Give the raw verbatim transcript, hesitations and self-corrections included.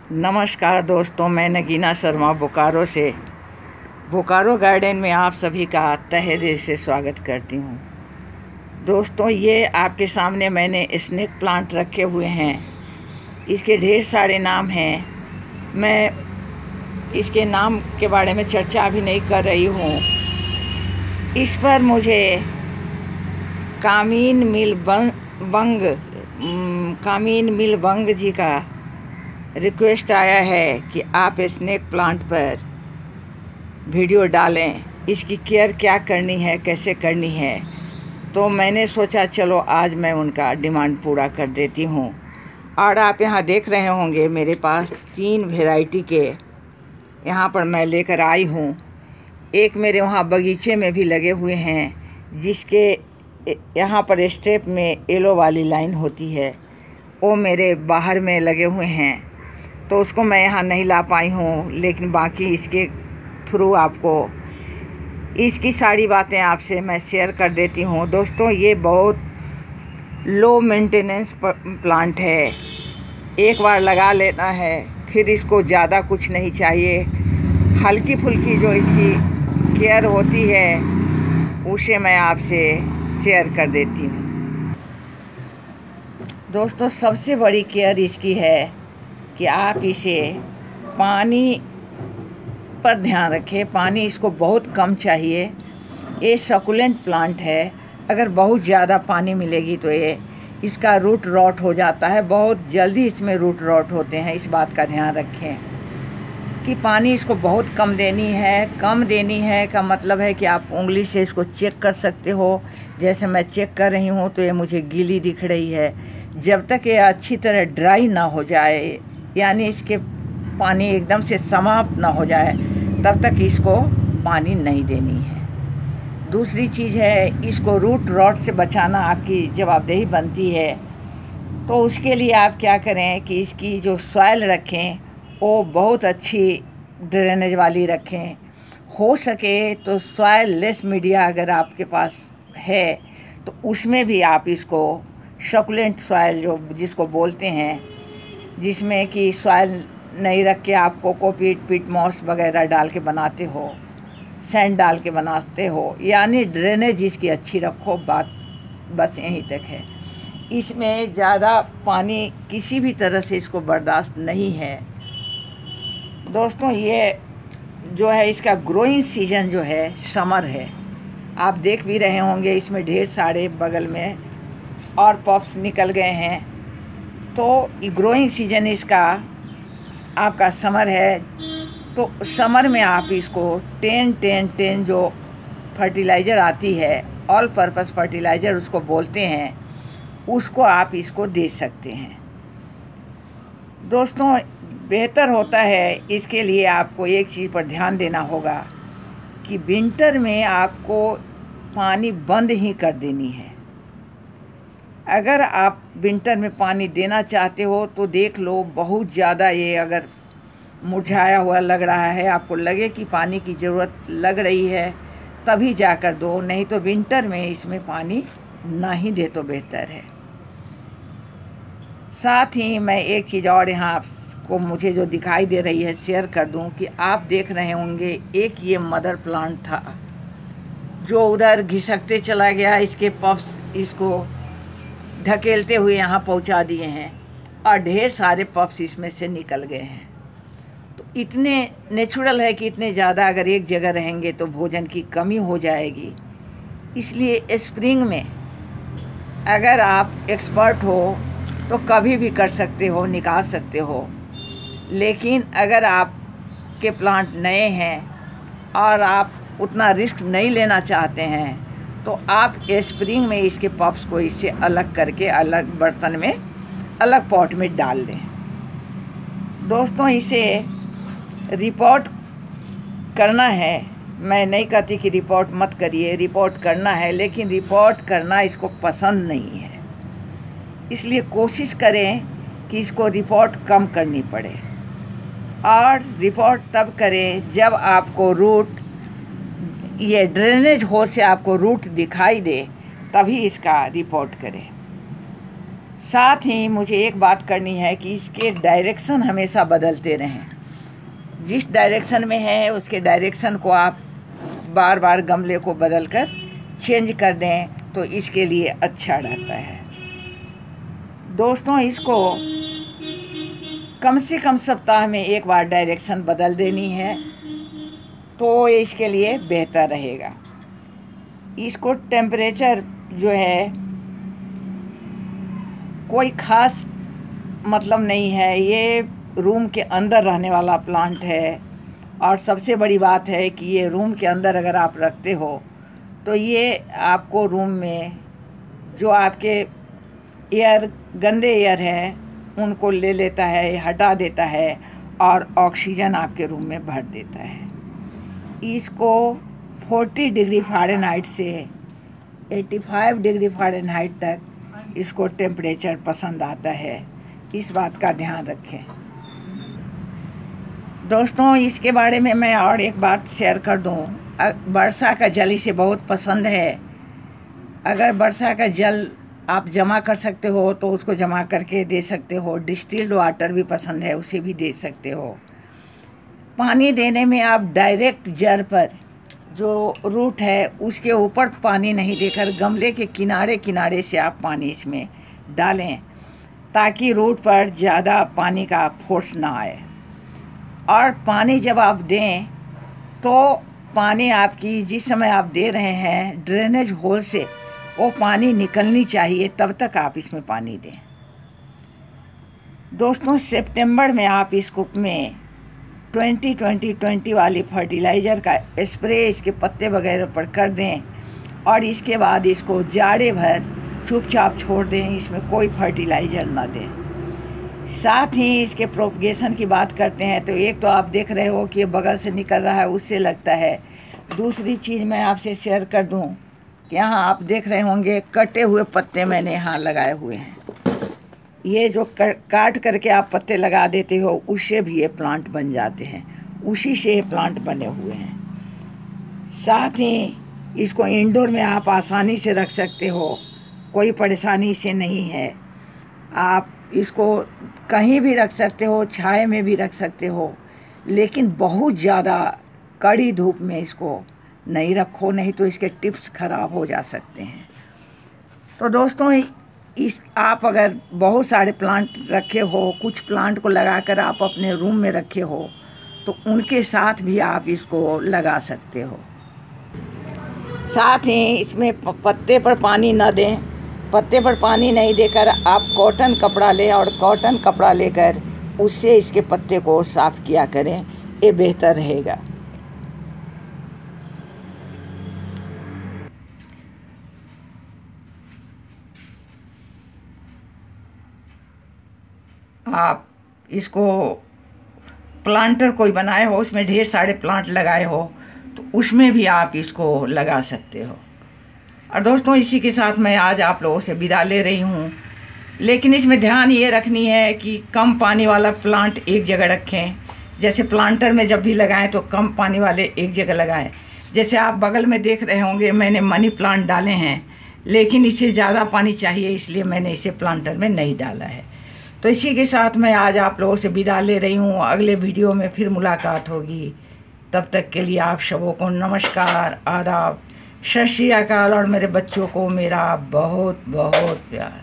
नमस्कार दोस्तों, मैं नगीना शर्मा बोकारो से बोकारो गार्डन में आप सभी का तहे दिल से स्वागत करती हूँ। दोस्तों, ये आपके सामने मैंने स्नेक प्लांट रखे हुए हैं। इसके ढेर सारे नाम हैं। मैं इसके नाम के बारे में चर्चा अभी नहीं कर रही हूँ। इस पर मुझे कामीन मिल बंग कामीन मिल बंग जी का रिक्वेस्ट आया है कि आप स्नेक प्लांट पर वीडियो डालें, इसकी केयर क्या करनी है, कैसे करनी है। तो मैंने सोचा चलो आज मैं उनका डिमांड पूरा कर देती हूँ। और आप यहाँ देख रहे होंगे मेरे पास तीन वैरायटी के यहाँ पर मैं लेकर आई हूँ। एक मेरे वहाँ बगीचे में भी लगे हुए हैं, जिसके यहाँ पर स्टेप में येलो वाली लाइन होती है, वो मेरे बाहर में लगे हुए हैं, तो उसको मैं यहाँ नहीं ला पाई हूँ। लेकिन बाकी इसके थ्रू आपको इसकी सारी बातें आपसे मैं शेयर कर देती हूँ। दोस्तों, ये बहुत लो मेंटेनेंस प्लांट है। एक बार लगा लेना है, फिर इसको ज़्यादा कुछ नहीं चाहिए। हल्की फुल्की जो इसकी केयर होती है उसे मैं आपसे शेयर कर देती हूँ। दोस्तों, सबसे बड़ी केयर इसकी है कि आप इसे पानी पर ध्यान रखें। पानी इसको बहुत कम चाहिए। ये सकुलेंट प्लांट है। अगर बहुत ज़्यादा पानी मिलेगी तो ये इसका रूट रॉट हो जाता है। बहुत जल्दी इसमें रूट रॉट होते हैं। इस बात का ध्यान रखें कि पानी इसको बहुत कम देनी है। कम देनी है का मतलब है कि आप उंगली से इसको चेक कर सकते हो। जैसे मैं चेक कर रही हूँ तो ये मुझे गीली दिख रही है। जब तक ये अच्छी तरह ड्राई ना हो जाए, यानी इसके पानी एकदम से समाप्त ना हो जाए, तब तक इसको पानी नहीं देनी है। दूसरी चीज़ है, इसको रूट रॉट से बचाना आपकी जवाबदेही बनती है। तो उसके लिए आप क्या करें कि इसकी जो सॉइल रखें वो बहुत अच्छी ड्रेनेज वाली रखें। हो सके तो सॉइल लेस मीडिया अगर आपके पास है तो उसमें भी आप इसको सकुलेंट सॉइल जो जिसको बोलते हैं, जिसमें कि सॉइल नहीं रख के आप कोकोपीट पीट मॉस वगैरह डाल के बनाते हो, सैंड डाल के बनाते हो, यानी ड्रेनेज इसकी अच्छी रखो। बात बस यहीं तक है। इसमें ज़्यादा पानी किसी भी तरह से इसको बर्दाश्त नहीं है। दोस्तों, ये जो है इसका ग्रोइंग सीजन जो है समर है। आप देख भी रहे होंगे इसमें ढेर सारे बगल में और पॉप्स निकल गए हैं। तो ग्रोइंग सीजन इसका आपका समर है। तो समर में आप इसको टेन टेन टेन जो फर्टिलाइज़र आती है, ऑल पर्पस फर्टिलाइज़र उसको बोलते हैं, उसको आप इसको दे सकते हैं। दोस्तों, बेहतर होता है, इसके लिए आपको एक चीज़ पर ध्यान देना होगा कि विंटर में आपको पानी बंद ही कर देनी है। अगर आप विंटर में पानी देना चाहते हो तो देख लो, बहुत ज़्यादा ये अगर मुरझाया हुआ लग रहा है, आपको लगे कि पानी की ज़रूरत लग रही है, तभी जाकर दो। नहीं तो विंटर में इसमें पानी ना ही दे तो बेहतर है। साथ ही मैं एक चीज़ और यहाँ आपको मुझे जो दिखाई दे रही है शेयर कर दूँ कि आप देख रहे होंगे एक ये मदर प्लांट था जो उधर घिसकते चला गया। इसके पफ्स इसको ढकेलते हुए यहाँ पहुँचा दिए हैं और ढेर सारे पफ्स इसमें से निकल गए हैं। तो इतने नेचुरल है कि इतने ज़्यादा अगर एक जगह रहेंगे तो भोजन की कमी हो जाएगी। इसलिए स्प्रिंग में अगर आप एक्सपर्ट हो तो कभी भी कर सकते हो, निकाल सकते हो। लेकिन अगर आप के प्लांट नए हैं और आप उतना रिस्क नहीं लेना चाहते हैं तो आप स्प्रिंग में इसके पफ्स को इससे अलग करके अलग बर्तन में, अलग पॉट में डाल लें। दोस्तों, इसे रिपोर्ट करना है। मैं नहीं कहती कि रिपोर्ट मत करिए, रिपोर्ट करना है, लेकिन रिपोर्ट करना इसको पसंद नहीं है। इसलिए कोशिश करें कि इसको रिपोर्ट कम करनी पड़े। और रिपोर्ट तब करें जब आपको रूट, ये ड्रेनेज होल से आपको रूट दिखाई दे, तभी इसका रिपोर्ट करें। साथ ही मुझे एक बात करनी है कि इसके डायरेक्शन हमेशा बदलते रहें। जिस डायरेक्शन में है उसके डायरेक्शन को आप बार बार गमले को बदलकर चेंज कर दें तो इसके लिए अच्छा रहता है। दोस्तों, इसको कम से कम सप्ताह में एक बार डायरेक्शन बदल देनी है तो इसके लिए बेहतर रहेगा। इसको टेम्परेचर जो है कोई ख़ास मतलब नहीं है, ये रूम के अंदर रहने वाला प्लांट है। और सबसे बड़ी बात है कि ये रूम के अंदर अगर आप रखते हो तो ये आपको रूम में जो आपके एयर गंदे एयर हैं उनको ले लेता है, हटा देता है और ऑक्सीजन आपके रूम में भर देता है। इसको चालीस डिग्री फ़ारेनहाइट से पचासी डिग्री फ़ारेनहाइट तक इसको टेम्परेचर पसंद आता है, इस बात का ध्यान रखें। दोस्तों, इसके बारे में मैं और एक बात शेयर कर दूं। वर्षा का जल इसे बहुत पसंद है। अगर वर्षा का जल आप जमा कर सकते हो तो उसको जमा करके दे सकते हो। डिस्टिल्ड वाटर भी पसंद है, उसे भी दे सकते हो। पानी देने में आप डायरेक्ट जड़ पर जो रूट है उसके ऊपर पानी नहीं देकर गमले के किनारे किनारे से आप पानी इसमें डालें ताकि रूट पर ज़्यादा पानी का फोर्स ना आए। और पानी जब आप दें तो पानी आपकी जिस समय आप दे रहे हैं ड्रेनेज होल से वो पानी निकलनी चाहिए, तब तक आप इसमें पानी दें। दोस्तों, सितंबर में आप इसको में ट्वेंटी ट्वेंटी ट्वेंटी वाली फर्टिलाइज़र का स्प्रे इसके पत्ते वगैरह पर कर दें और इसके बाद इसको जाड़े भर चुपचाप छोड़ दें, इसमें कोई फर्टिलाइज़र ना दें। साथ ही इसके प्रोपगेशन की बात करते हैं तो एक तो आप देख रहे हो कि ये बगल से निकल रहा है, उससे लगता है। दूसरी चीज़ मैं आपसे शेयर कर दूं कि यहाँ आप देख रहे होंगे कटे हुए पत्ते मैंने यहाँ लगाए हुए हैं। ये जो काट करके आप पत्ते लगा देते हो उससे भी ये प्लांट बन जाते हैं, उसी से ये प्लांट बने हुए हैं। साथ ही इसको इंडोर में आप आसानी से रख सकते हो, कोई परेशानी से नहीं है। आप इसको कहीं भी रख सकते हो, छाए में भी रख सकते हो, लेकिन बहुत ज़्यादा कड़ी धूप में इसको नहीं रखो, नहीं तो इसके टिप्स ख़राब हो जा सकते हैं। तो दोस्तों, इस आप अगर बहुत सारे प्लांट रखे हो, कुछ प्लांट को लगाकर आप अपने रूम में रखे हो तो उनके साथ भी आप इसको लगा सकते हो। साथ ही इसमें पत्ते पर पानी न दें। पत्ते पर पानी नहीं देकर आप कॉटन कपड़ा लें और कॉटन कपड़ा लेकर उससे इसके पत्ते को साफ़ किया करें, ये बेहतर रहेगा। आप इसको प्लांटर कोई बनाए हो, उसमें ढेर सारे प्लांट लगाए हो तो उसमें भी आप इसको लगा सकते हो। और दोस्तों, इसी के साथ मैं आज आप लोगों से विदा ले रही हूँ, लेकिन इसमें ध्यान ये रखनी है कि कम पानी वाला प्लांट एक जगह रखें। जैसे प्लांटर में जब भी लगाएं तो कम पानी वाले एक जगह लगाएं। जैसे आप बगल में देख रहे होंगे मैंने मनी प्लांट डाले हैं, लेकिन इसे ज़्यादा पानी चाहिए इसलिए मैंने इसे प्लांटर में नहीं डाला है। तो इसी के साथ मैं आज आप लोगों से विदा ले रही हूँ। अगले वीडियो में फिर मुलाकात होगी, तब तक के लिए आप सबों को नमस्कार, आदाब, सत श्री अकाल और मेरे बच्चों को मेरा बहुत बहुत प्यार।